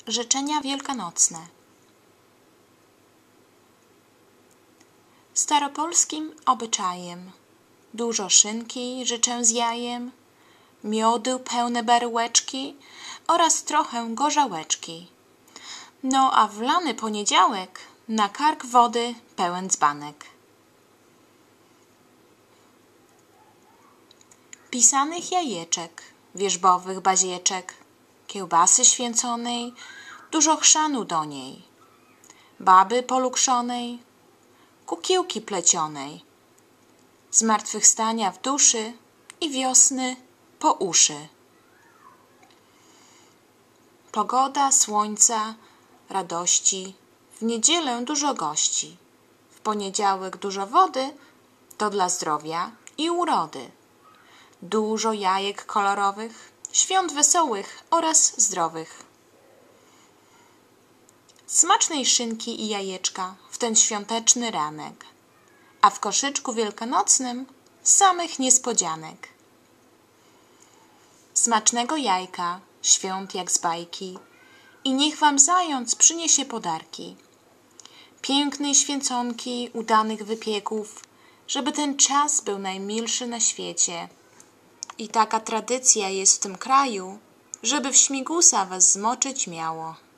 Życzenia wielkanocne. Staropolskim obyczajem dużo szynki życzę z jajem, miodu pełne baryłeczki oraz trochę gorzałeczki. No a w lany poniedziałek na kark wody pełen dzbanek. Pisanych jajeczek, wierzbowych bazieczek, kiełbasy święconej, dużo chrzanu do niej, baby polukrzonej, kukiełki plecionej, zmartwychwstania w duszy i wiosny po uszy. Pogoda, słońca, radości, w niedzielę dużo gości, w poniedziałek dużo wody, to dla zdrowia i urody. Dużo jajek kolorowych, świąt wesołych oraz zdrowych. Smacznej szynki i jajeczka w ten świąteczny ranek, a w koszyczku wielkanocnym samych niespodzianek. Smacznego jajka, świąt jak z bajki, i niech wam zając przyniesie podarki. Pięknej święconki, udanych wypieków, żeby ten czas był najmilszy na świecie. I taka tradycja jest w tym kraju, żeby w śmigusa was zmoczyć miało.